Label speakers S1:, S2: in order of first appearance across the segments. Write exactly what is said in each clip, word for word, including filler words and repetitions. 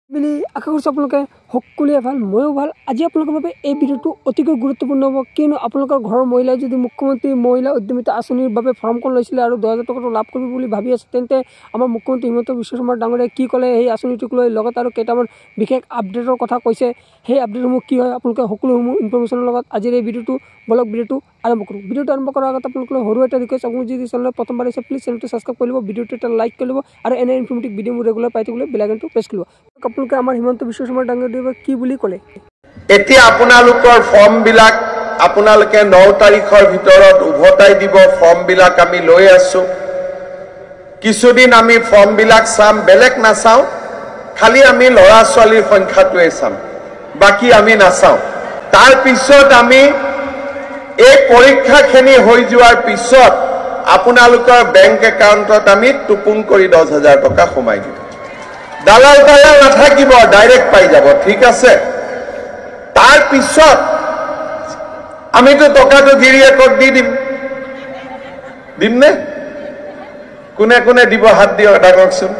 S1: বুলি আশা কৰিছোঁ আপোনালোকে সকলোৱে ভাল ময়ো ভাল। আজি আপোনালোকৰ বাবে এই ভিডিঅ'টো অতিকৈ গুৰুত্বপূৰ্ণ হ'ব, কিয়নো আপোনালোকৰ ঘৰৰ মহিলাই যদি মুখ্যমন্ত্ৰী মহিলা উদ্যমিতা আঁচনিৰ বাবে ফৰ্মখন লৈছিলে আৰু দহ হাজাৰ টকাটো লাভ কৰিব বুলি ভাবি আছে, তেন্তে আমাৰ মুখ্যমন্ত্ৰী হিমন্ত বিশ্ব শৰ্মা ডাঙৰীয়াই কি ক'লে সেই আঁচনিটোক লৈ লগত আৰু কেইটামান বিশেষ আপডেটৰ কথা কৈছে। সেই আপডেটসমূহ কি হয় আপোনালোকে সকলোসমূহ ইনফৰমেশ্যনৰ লগত আজিৰ এই ভিডিঅ'টো বলক ভিডিঅ'টো আৰম্ভ কৰোঁ। ভিডিঅ'টো আৰম্ভ কৰাৰ আগত আপোনালোকে সৰু এটা ৰিকুৱেষ্ট, আপুনি যদি চেনেলত প্ৰথমবাৰ আহিছে প্লিজ চেনেলটো ছাবস্ক্ৰাইব কৰি ল'ব, ভিডিঅ'টো এটা লাইক কৰি ল'ব আৰু এনে ইনফৰ্মেটিভ ভিডিঅ'বোৰ ৰেগুলাৰ পাই থাকিবলৈ বেল আইকনটো প্ৰেছ কৰিব। আপোনালোকে আমাৰ হিমন্ত বিশ্ব শৰ্মা ডাঙৰীয়াই কি বুলি ক'লে,
S2: এতিয়া আপোনালোকৰ ফৰ্মবিলাক আপোনালোকে ন তাৰিখৰ ভিতৰত উভতাই দিব। ফৰ্মবিলাক আমি লৈ আছো, কিছুদিন আমি ফৰ্মবিলাক চাম, বেলেগ নাচাওঁ, খালি আমি ল'ৰা ছোৱালীৰ সংখ্যাটোৱে চাম, বাকী আমি নাচাওঁ। তাৰ পিছত আমি এই পৰীক্ষাখিনি হৈ যোৱাৰ পিছত আপোনালোকৰ বেংক একাউণ্টত আমি টুপুং কৰি দহ হাজাৰ টকা সোমাই দিম। দালাল দালাল নাথাকিব, ডাইৰেক্ট পাই যাব, ঠিক আছে। তাৰ পিছত আমিতো টকাটো গিৰিয়েকক দি দিম, দিম নে? কোনে কোনে দিব হাত দিয়ক, ডাককচোন।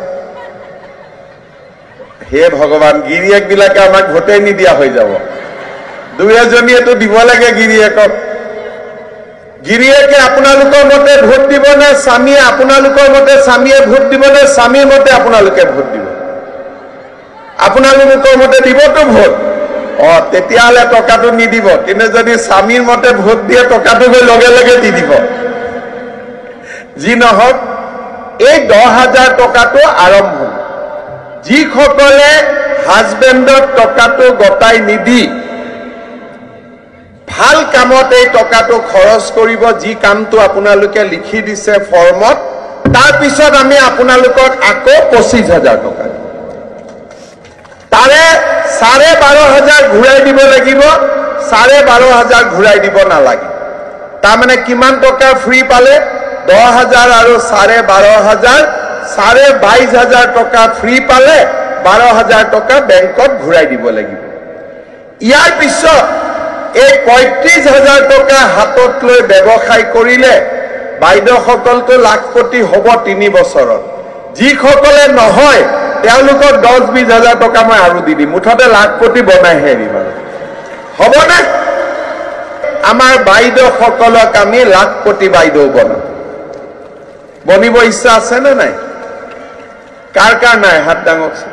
S2: হে ভগৱান, গিৰিয়েক বিলাকে আমাক ভোটেই নিদিয়া হৈ যাব। দুই এজনীয়েতো দিব লাগে গিৰিয়েকক। গিৰিয়েকে আপোনালোকৰ মতে ভোট দিব নে স্বামীয়ে আপোনালোকৰ মতে স্বামীয়ে ভোট দিব নে স্বামীৰ মতে আপোনালোকে ভোট দিব? আপোনালোকৰ মতে দিবতো ভোট, অ তেতিয়াহ'লে টকাটো নিদিব। কিন্তু যদি স্বামীৰ মতে ভোট দিয়ে টকাটো গৈ লগে লগে দি দিব। যি নহওক, এই দহ হাজাৰ টকাটো আৰম্ভ। যিসকলে হাজবেণ্ডৰ টকাটো গতাই নিদি ভাল কামত এই টকাটো খৰচ কৰিব, যি কামটো আপোনালোকে লিখি দিছে ফৰ্মত, তাৰপিছত আমি আপোনালোকক আকৌ পঁচিছ হাজাৰ টকা তাৰে চাৰে বাৰ হাজাৰ ঘূৰাই দিব লাগিব। চাৰে বাৰ হাজাৰ ঘূৰাই দিব নালাগে। তাৰমানে কিমান টকা ফ্ৰী পালে? দহ হাজাৰ আৰু চাৰে বাৰ হাজাৰ, চাৰে বাইশ হাজাৰ টকা ফ্ৰী পালে, বাৰ হাজাৰ টকা বেংকত ঘূৰাই দিব লাগিব। ইয়াৰ পিছত এই পঁয়ত্ৰিশ হাজাৰ টকা হাতত লৈ ব্যৱসায় কৰিলে বাইদেউসকলতো লাখপতি হ'ব তিনি বছৰত। যিসকলে নহয় তেওঁলোকক দহ বিশ হাজাৰ টকা মই আৰু দি দিম, মুঠতে লাখপতি বনাইহে এৰিম। হ'বনে? আমাৰ বাইদেউসকলক আমি লাখপতি বাইদেউ বনাম। বনিব ইচ্ছা আছে নে নাই? কাৰ কাৰ নাই হাত ডাঙকচোন।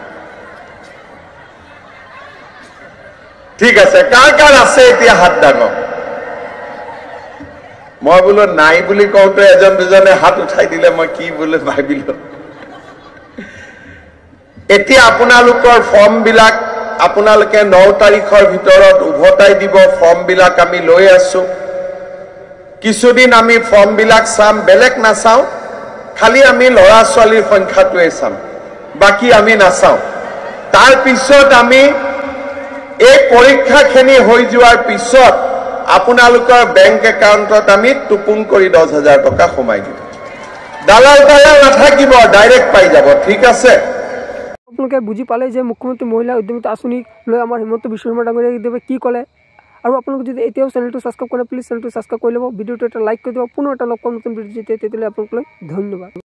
S2: ঠিক আছে, কাৰ কাৰ আছে এতিয়া হাত ডাঙক। মই বোলো নাই বুলি কওঁতে এজন দুজনে হাত উঠাই দিলে, মই কি বোলো ভাবিলো। এতিয়া আপোনালোকৰ ফৰ্মবিলাক আপোনালোকে ন তাৰিখৰ ভিতৰত উভতাই দিব। ফৰ্মবিলাক আমি লৈ আছো, কিছুদিন আমি ফৰ্মবিলাক চাম, বেলেগ নাচাওঁ, খালি আমি ল'ৰা ছোৱালীৰ সংখ্যাটোৱে চাম, বাকী আমি নাচাওঁ। তাৰ পিছত আমি এই পৰীক্ষাখিনি হৈ যোৱাৰ পিছত আপোনালোকৰ বেংক একাউণ্টত আমি টুপুং কৰি দহ হাজাৰ টকা সোমাই দিম। দালাল দালাল নাথাকিব, ডাইৰেক্ট পাই যাব, ঠিক আছে।
S1: আপোনালোকে বুজি পালে যে মুখ্যমন্ত্ৰী মহিলা উদ্যমিতা আঁচনিক লৈ আমাৰ হিমন্ত বিশ্ব শৰ্মা ডাঙৰীয়াই কি ক'লে। আৰু আপোনালোকে যদি এতিয়াও চেনেলটো ছাবস্ক্ৰাইব কৰে প্লিজ চেনেলটো ছাবস্ক্ৰাইব কৰি ল'ব, ভিডিঅ'টো এটা লাইক কৰি দিব। পুনৰ এটা লগ পাম নতুন ভিডিঅ' তেতিয়ালৈ আপোনালোকলৈ ধন্যবাদ।